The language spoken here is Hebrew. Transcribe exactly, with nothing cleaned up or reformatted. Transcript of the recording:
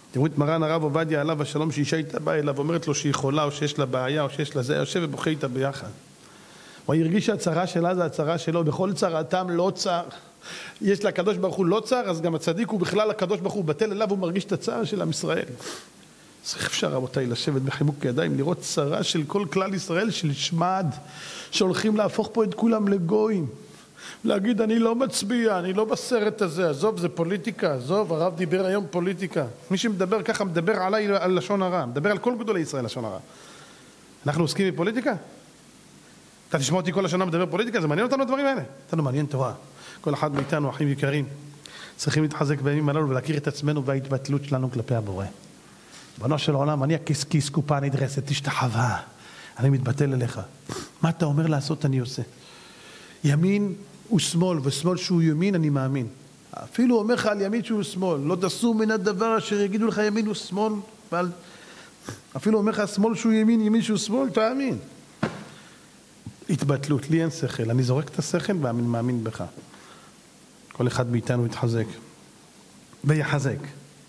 תראו את מרן הרב עובדיה עליו השלום, שאישה איתה באה אליו, אומרת לו שהיא חולה או שיש לה בעיה או שיש לה זה, יושב ובוכה איתה ביחד. הוא הרגיש שהצרה שלה זה הצרה שלו, בכל צרתם לא צר. יש לה הקדוש ברוך הוא לא צר, אז גם הצדיק הוא בכלל הקדוש ברוך הוא בטל אליו, הוא מרגיש את הצער של עם ישראל. אז איך אפשר רבותיי לשבת בחיבוק ידיים, לראות צרה של כל כלל ישראל של שמד, שהולכים להפוך פה את כולם לגויים. להגיד אני לא מצביע, אני לא בסרט הזה, עזוב זה פוליטיקה, עזוב, הרב דיבר היום פוליטיקה. מי שמדבר ככה מדבר עליי על לשון הרע, מדבר על כל גדולי ישראל לשון הרע. אנחנו עוסקים בפוליטיקה? אתה תשמע אותי כל השנה מדבר פוליטיקה, זה מעניין אותנו הדברים האלה? אותנו מעניין תורה. כל אחד מאיתנו, אחים יקרים, צריכים להתחזק בימים הללו ולהכיר את עצמנו וההתבטלות שלנו כלפי הבורא. בנו של העולם, אני הכיס קופה נדרסת, תשתחווה, אני מתבטל אליך. מה אתה אומר לעשות אני עושה. ימין הוא שמאל, ושמאל שהוא ימין אני מאמין. אפילו אומר לך על ימין שהוא שמאל, לא תסור מן הדבר אשר יגידו לך ימין הוא שמאל, אבל אפילו אומר לך שמאל שהוא ימין, ימין שהוא שמאל, תאמין. התבטלות, לי אין שכל, אני זורק את השכל ואני מאמין בך. כל אחד מאיתנו יתחזק ויחזק.